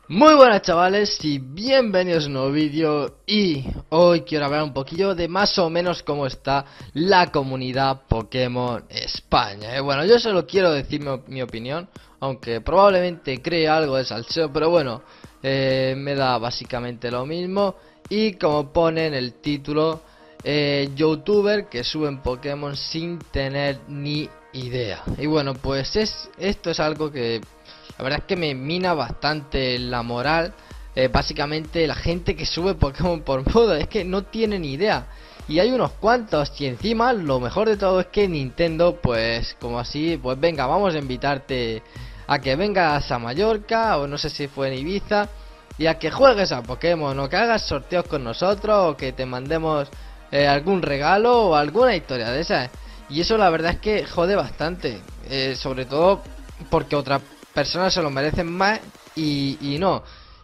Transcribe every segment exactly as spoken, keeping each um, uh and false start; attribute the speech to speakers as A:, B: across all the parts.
A: Muy buenas chavales y bienvenidos a un nuevo vídeo. Y hoy quiero hablar un poquillo de más o menos cómo está la comunidad Pokémon España. eh, Bueno, yo solo quiero decir mi, mi opinión, aunque probablemente cree algo de salseo, pero bueno, eh, me da básicamente lo mismo. Y como pone en el título, eh, youtuber que suben Pokémon sin tener ni idea. Y bueno, pues es esto es algo que la verdad es que me mina bastante la moral. eh, Básicamente la gente que sube Pokémon por moda es que no tiene ni idea. Y hay unos cuantos, y encima lo mejor de todo es que Nintendo, pues como así, pues venga, vamos a invitarte a que vengas a Mallorca, o no sé si fue en Ibiza, y a que juegues a Pokémon, o que hagas sorteos con nosotros, o que te mandemos eh, algún regalo, o alguna historia de esas. Y eso la verdad es que jode bastante, eh, sobre todo porque otra personas se lo merecen más y, y no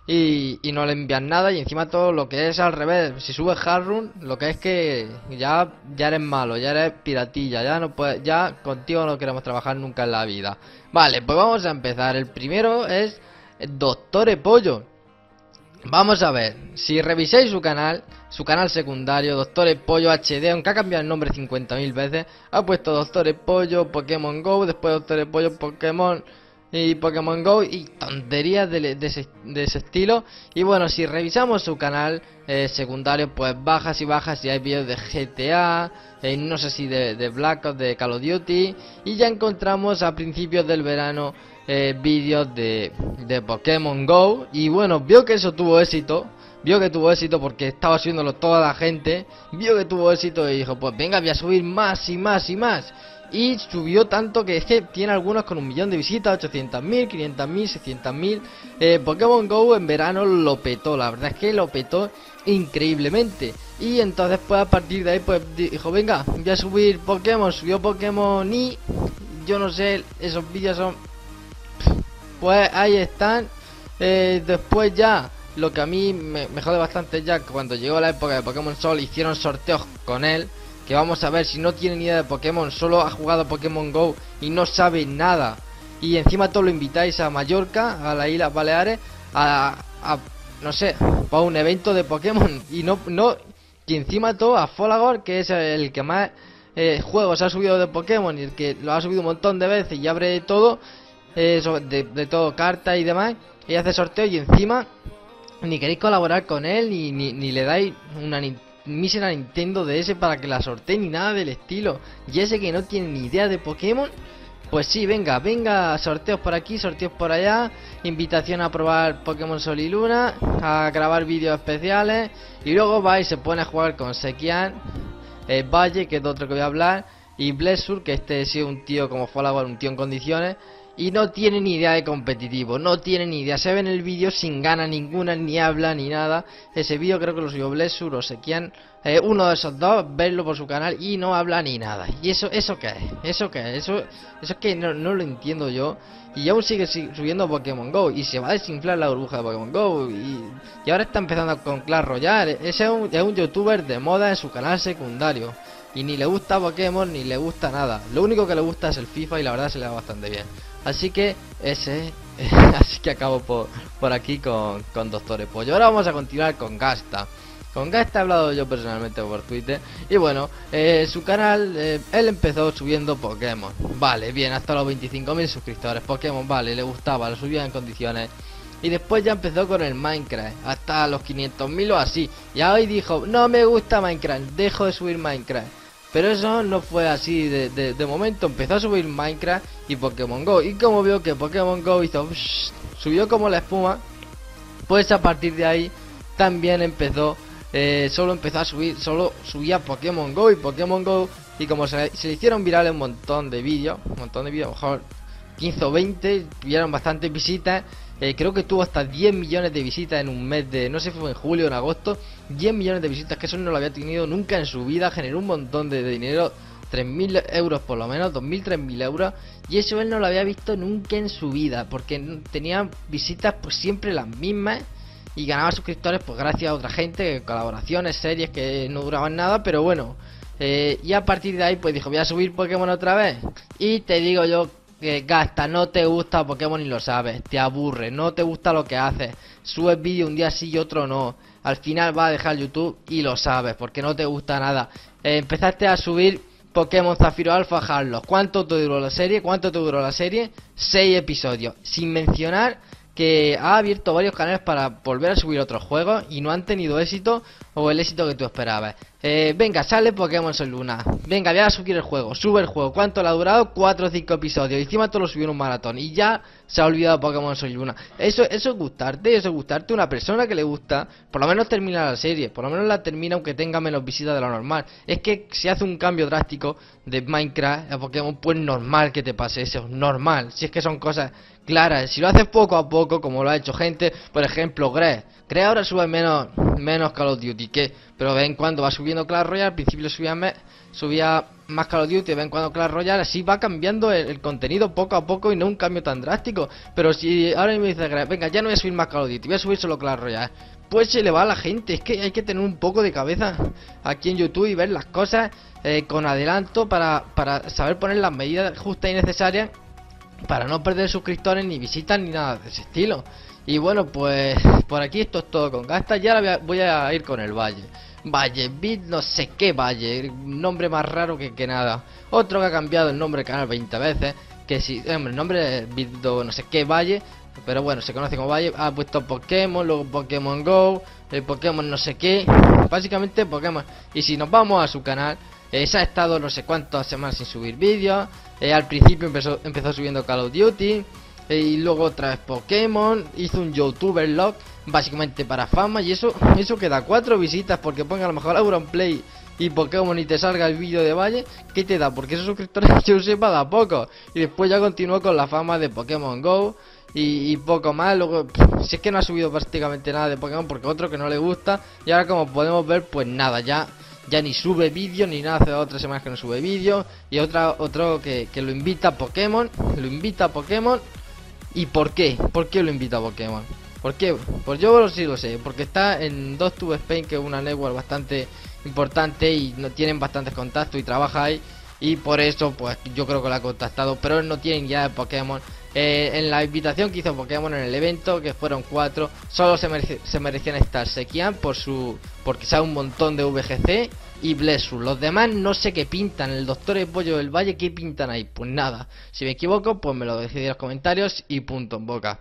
A: y, y no le envían nada. Y encima todo lo que es al revés, si subes Hardrun, lo que es que ya ya eres malo, ya eres piratilla, ya no puedes, ya contigo no queremos trabajar nunca en la vida. Vale, pues vamos a empezar. El primero es Doctor Pollo. Vamos a ver, si revisáis su canal, su canal secundario, Doctor Pollo H D, aunque ha cambiado el nombre cincuenta mil veces, ha puesto Doctor Pollo Pokémon Go, después Doctor Pollo Pokémon y Pokémon Go y tonterías de, de, ese, de ese estilo. Y bueno, si revisamos su canal eh, secundario, pues bajas y bajas y hay vídeos de G T A, eh, no sé si de, de Black Ops, de Call of Duty, y ya encontramos a principios del verano eh, vídeos de, de Pokémon Go. Y bueno, vio que eso tuvo éxito, vio que tuvo éxito porque estaba subiéndolo toda la gente, vio que tuvo éxito y dijo, pues venga, voy a subir más y más y más. Y subió tanto que es que tiene algunos con un millón de visitas, ochocientos mil, quinientos mil, seiscientos mil. eh, Pokémon Go en verano lo petó, la verdad es que lo petó increíblemente. Y entonces pues a partir de ahí pues dijo, venga, voy a subir Pokémon, subió Pokémon y yo no sé, esos vídeos son... Pues ahí están. eh, Después ya, lo que a mí me, me jode bastante es ya que cuando llegó la época de Pokémon Sol hicieron sorteos con él. Que vamos a ver, si no tiene ni idea de Pokémon, solo ha jugado Pokémon Go y no sabe nada. Y encima todo lo invitáis a Mallorca, a las Islas Baleares, a, a no sé, para un evento de Pokémon. Y no, no, y encima todo a Folagor, que es el que más eh, juegos ha subido de Pokémon y el que lo ha subido un montón de veces y abre todo, eh, de, de todo, cartas y demás, y hace sorteo y encima ni queréis colaborar con él, ni, ni, ni le dais una mísera Nintendo D S para que la sortee ni nada del estilo. Y ese que no tiene ni idea de Pokémon, pues sí, venga, venga, sorteos por aquí, sorteos por allá, invitación a probar Pokémon Sol y Luna, a grabar vídeos especiales, y luego va y se pone a jugar con Sekian, eh, Valle, que es de otro que voy a hablar, y Blessur, que este sí es un tío como Folagor, un tío en condiciones. Y no tiene ni idea de competitivo, no tiene ni idea, se ve en el vídeo sin gana ninguna, ni habla ni nada. Ese vídeo creo que lo subió Blessur o Sekian, eh, uno de esos dos, verlo por su canal y no habla ni nada. ¿Y eso eso qué es? ¿Eso qué es? Eso, eso es que no, no lo entiendo yo. Y aún sigue subiendo Pokémon Go y se va a desinflar la burbuja de Pokémon Go. Y, y ahora está empezando con Clash Royale. Ese es un, es un youtuber de moda en su canal secundario. Y ni le gusta Pokémon ni le gusta nada. Lo único que le gusta es el FIFA y la verdad se le da bastante bien. Así que ese, así que acabo por, por aquí con, con Doctor Pollo. Ahora vamos a continuar con Gasta. Con Gasta he hablado yo personalmente por Twitter. Y bueno, eh, su canal, eh, él empezó subiendo Pokémon. Vale, bien, hasta los veinticinco mil suscriptores. Pokémon, vale, le gustaba, lo subía en condiciones. Y después ya empezó con el Minecraft, hasta los quinientos mil o así. Y hoy dijo, no me gusta Minecraft, dejo de subir Minecraft. Pero eso no fue así de, de, de momento, empezó a subir Minecraft y Pokémon Go. Y como vio que Pokémon Go hizo psh, subió como la espuma, pues a partir de ahí también empezó, eh, solo empezó a subir, solo subía Pokémon Go y Pokémon Go. Y como se, se le hicieron virales un montón de vídeos, un montón de vídeos, mejor quince o veinte, tuvieron bastantes visitas. Eh, creo que tuvo hasta diez millones de visitas en un mes de, no sé si fue en julio o en agosto. diez millones de visitas, que eso no lo había tenido nunca en su vida. Generó un montón de, de dinero, tres mil euros por lo menos, dos mil, tres mil euros. Y eso él no lo había visto nunca en su vida, porque tenía visitas pues siempre las mismas. Y ganaba suscriptores pues gracias a otra gente, colaboraciones, series que no duraban nada, pero bueno. Eh, y a partir de ahí pues dijo, voy a subir Pokémon otra vez. Y te digo yo, eh, gasta, no te gusta Pokémon y lo sabes, te aburre, no te gusta lo que haces, subes vídeo un día sí y otro no, al final vas a dejar YouTube y lo sabes, porque no te gusta nada. Eh, empezaste a subir Pokémon Zafiro Alpha Hardlock. ¿Cuánto te duró la serie? ¿Cuánto te duró la serie? Seis episodios, sin mencionar que ha abierto varios canales para volver a subir otros juegos y no han tenido éxito o el éxito que tú esperabas. Eh, venga, sale Pokémon Sol Luna. Venga, voy a subir el juego. Sube el juego. ¿Cuánto le ha durado? cuatro o cinco episodios. Y encima todo lo subió en un maratón. Y ya se ha olvidado Pokémon Sol Luna. Eso, eso es gustarte. Eso es gustarte. Una persona que le gusta, por lo menos termina la serie. Por lo menos la termina aunque tenga menos visitas de lo normal. Es que si hace un cambio drástico de Minecraft a Pokémon, pues normal que te pase eso. Normal. Si es que son cosas claras. Si lo haces poco a poco, como lo ha hecho gente, por ejemplo, Greg. Greg ahora sube menos, menos Call of Duty, que, pero de vez en cuando va subiendo Clash Royale. Al principio subía, me, subía más Call of Duty, de vez en cuando Clash Royale. Así va cambiando el, el contenido poco a poco y no un cambio tan drástico. Pero si ahora me dice Greg, venga, ya no voy a subir más Call of Duty, voy a subir solo Clash Royale, pues se le va a la gente. Es que hay que tener un poco de cabeza aquí en YouTube y ver las cosas eh, con adelanto para, para saber poner las medidas justas y necesarias para no perder suscriptores ni visitas ni nada de ese estilo. Y bueno, pues por aquí esto es todo con Gasta. Y ahora voy a ir con el Valle. Valle, Bit no sé qué Valle, nombre más raro que, que nada. Otro que ha cambiado el nombre del canal veinte veces. Que si, hombre, el nombre es Bit no sé qué Valle, pero bueno, se conoce como Valle. Ha puesto Pokémon, luego Pokémon Go, el Pokémon no sé qué. Básicamente Pokémon. Y si nos vamos a su canal, eh, se ha estado no sé cuántas semanas sin subir vídeos. Eh, al principio empezó, empezó subiendo Call of Duty. Y luego otra vez Pokémon. Hizo un YouTuber Log básicamente para fama. Y eso eso que da cuatro visitas. Porque ponga a lo mejor Auronplay y Pokémon y te salga el vídeo de Valle. ¿Qué te da? Porque esos suscriptores que yo sepa da poco. Y después ya continuó con la fama de Pokémon Go y, y poco más. Luego pff, si es que no ha subido prácticamente nada de Pokémon porque otro que no le gusta. Y ahora como podemos ver pues nada, ya Ya ni sube vídeo ni nada, hace otras semanas que no sube vídeo. Y otra, otro que, que lo invita a Pokémon. Lo invita a Pokémon. ¿Y por qué? ¿Por qué lo invita a Pokémon? ¿Por qué? Pues yo sí lo sé. Porque está en DocTube Spain, que es una network bastante importante y no tienen bastantes contactos y trabaja ahí. Y por eso pues yo creo que lo ha contactado. Pero él no tiene ya de Pokémon. Eh, en la invitación que hizo Pokémon en el evento, que fueron cuatro, solo se, merece, se merecían estar Sekian por su, porque sabe un montón de V G C y Blessur. Los demás no sé qué pintan. El Doctor Pollo del Valle, ¿qué pintan ahí? Pues nada, si me equivoco pues me lo decís en los comentarios y punto en boca.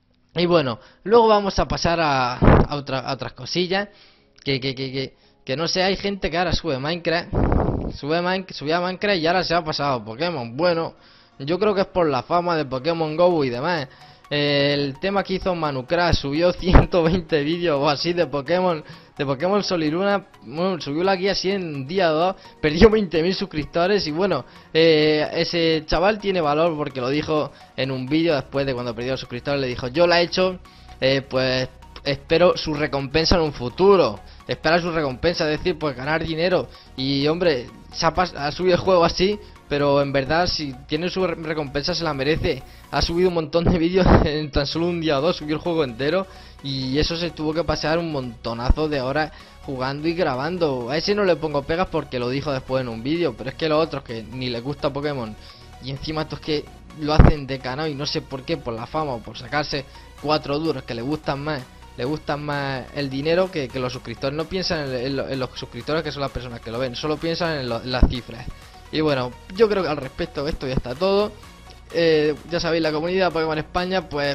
A: Y bueno, luego vamos a pasar a, a, otra, a otras cosillas que, que, que, que, que no sé, hay gente que ahora sube Minecraft, sube Minecraft, subía Minecraft y ahora se ha pasado a Pokémon. Bueno, yo creo que es por la fama de Pokémon Go y demás. Eh, el tema que hizo Manucrash, subió ciento veinte vídeos o así de Pokémon, de Pokémon Sol y Luna. Bueno, subió la guía así en un día o dos, perdió veinte mil suscriptores. Y bueno, eh, ese chaval tiene valor porque lo dijo en un vídeo después de cuando perdió los suscriptores. Le dijo, yo la he hecho, eh, pues espero su recompensa en un futuro. Espera su recompensa, es decir, pues ganar dinero. Y hombre, se ha, ha subido el juego así, pero en verdad si tiene su recompensa se la merece. Ha subido un montón de vídeos en tan solo un día o dos, subió el juego entero. Y eso se tuvo que pasar un montonazo de horas jugando y grabando. A ese no le pongo pegas porque lo dijo después en un vídeo. Pero es que los otros que ni les gusta Pokémon, y encima estos que lo hacen de canal y no sé por qué, por la fama o por sacarse cuatro duros que le gustan más, le gustan más el dinero que, que los suscriptores. No piensan en, en, en los suscriptores, que son las personas que lo ven, solo piensan en, lo, en las cifras. Y bueno, yo creo que al respecto de esto ya está todo. eh, Ya sabéis, la comunidad Pokémon España pues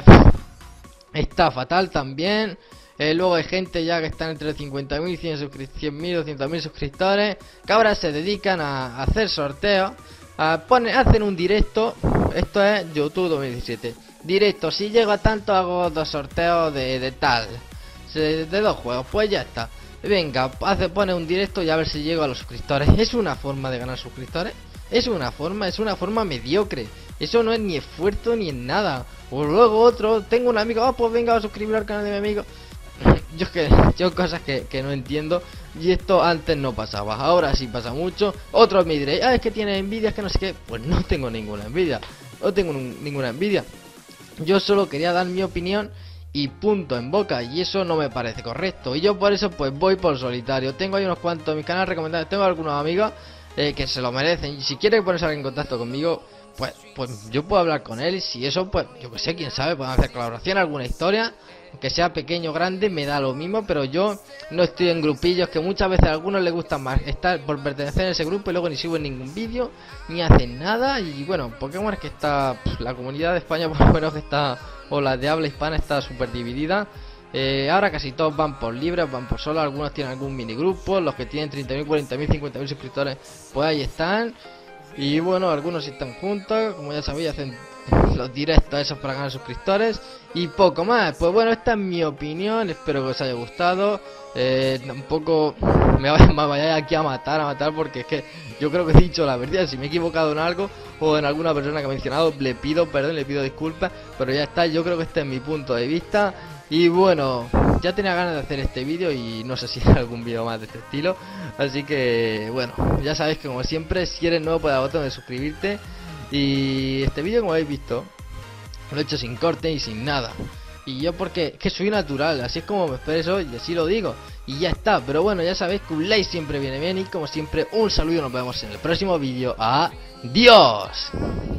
A: está fatal también. eh, Luego hay gente ya que están entre cincuenta mil y cien mil, doscientos mil suscriptores, que ahora se dedican a, a hacer sorteos, a poner, hacen un directo. Esto es YouTube dos mil diecisiete. Directo, si llego a tanto hago dos sorteos de, de tal, de, de dos juegos, pues ya está. Venga, hace, pone un directo y a ver si llego a los suscriptores. ¿Es una forma de ganar suscriptores? Es una forma, es una forma mediocre. Eso no es ni esfuerzo ni en nada. O luego otro, tengo un amigo, oh pues venga a suscribir al canal de mi amigo. Yo que yo cosas que, que no entiendo. Y esto antes no pasaba, ahora sí pasa mucho. Otros me diréis, ah, es que tiene envidia, es que no sé qué. Pues no tengo ninguna envidia, no tengo ninguna envidia. Yo solo quería dar mi opinión y punto en boca, y eso no me parece correcto. Y yo por eso pues voy por solitario. Tengo ahí unos cuantos mis canales recomendados, tengo algunos amigos eh, que se lo merecen. Y si quieres ponerse en contacto conmigo, pues, pues yo puedo hablar con él y si eso, pues yo que sé, quién sabe, podemos hacer colaboración, alguna historia, aunque sea pequeño o grande, me da lo mismo, pero yo no estoy en grupillos que muchas veces a algunos les gusta más estar por pertenecer a ese grupo y luego ni suben ningún vídeo, ni hacen nada. Y bueno, Pokémon es que está, pff, la comunidad de España por lo menos que está, o la de habla hispana está súper dividida. Eh, ahora casi todos van por libres, van por solo, algunos tienen algún minigrupo, los que tienen treinta mil, cuarenta mil, cincuenta mil suscriptores, pues ahí están. Y bueno, algunos sí están juntos, como ya sabéis, hacen los directos esos para ganar suscriptores y poco más. Pues bueno, esta es mi opinión, espero que os haya gustado. Eh, tampoco me vayáis aquí a matar, a matar, porque es que yo creo que he dicho la verdad. Si me he equivocado en algo o en alguna persona que ha mencionado, le pido perdón, le pido disculpas, pero ya está, yo creo que este es mi punto de vista. Y bueno, ya tenía ganas de hacer este vídeo y no sé si hay algún vídeo más de este estilo. Así que bueno, ya sabéis que como siempre, si eres nuevo, pues al botón de suscribirte. Y este vídeo, como habéis visto, lo he hecho sin corte y sin nada. Y yo porque es que soy natural, así es como me expreso y así lo digo. Y ya está, pero bueno, ya sabéis que un like siempre viene bien. Y como siempre, un saludo y nos vemos en el próximo vídeo. ¡Adiós!